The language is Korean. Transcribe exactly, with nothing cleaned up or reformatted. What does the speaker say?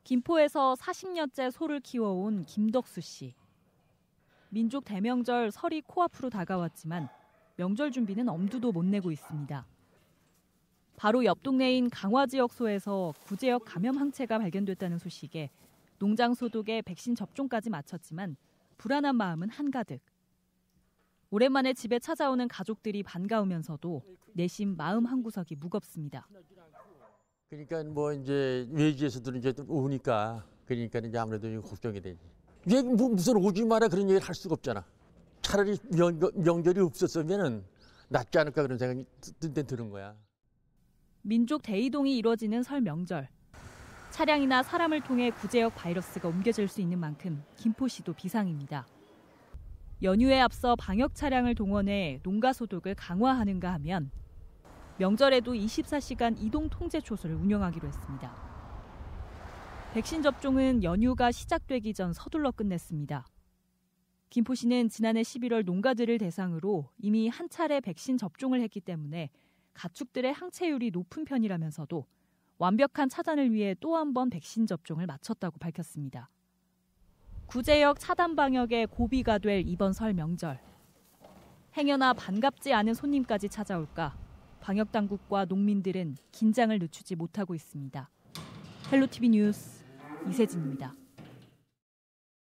김포에서 사십 년째 소를 키워온 김덕수 씨. 민족 대명절 설이 코앞으로 다가왔지만 명절 준비는 엄두도 못 내고 있습니다. 바로 옆 동네인 강화 지역 소에서 구제역 감염 항체가 발견됐다는 소식에 농장 소독에 백신 접종까지 마쳤지만 불안한 마음은 한가득. 오랜만에 집에 찾아오는 가족들이 반가우면서도 내심 마음 한구석이 무겁습니다. 그러니까 뭐 이제 외지에서도 이제 오니까 그러니까 이제 아무래도 걱정이 되지. 왜 무슨 오지 마라 그런 얘기를 할 수가 없잖아. 차라리 명, 명절이 없었으면은 낫지 않을까 그런 생각이 든 드는 거야. 민족 대이동이 이뤄지는 설 명절. 차량이나 사람을 통해 구제역 바이러스가 옮겨질 수 있는 만큼 김포시도 비상입니다. 연휴에 앞서 방역 차량을 동원해 농가 소독을 강화하는가 하면 명절에도 이십사 시간 이동 통제 초소를 운영하기로 했습니다. 백신 접종은 연휴가 시작되기 전 서둘러 끝냈습니다. 김포시는 지난해 십일월 농가들을 대상으로 이미 한 차례 백신 접종을 했기 때문에 가축들의 항체율이 높은 편이라면서도 완벽한 차단을 위해 또 한 번 백신 접종을 마쳤다고 밝혔습니다. 구제역 차단 방역에 고비가 될 이번 설 명절. 행여나 반갑지 않은 손님까지 찾아올까 방역당국과 농민들은 긴장을 늦추지 못하고 있습니다. 헬로티비 뉴스 이세진입니다.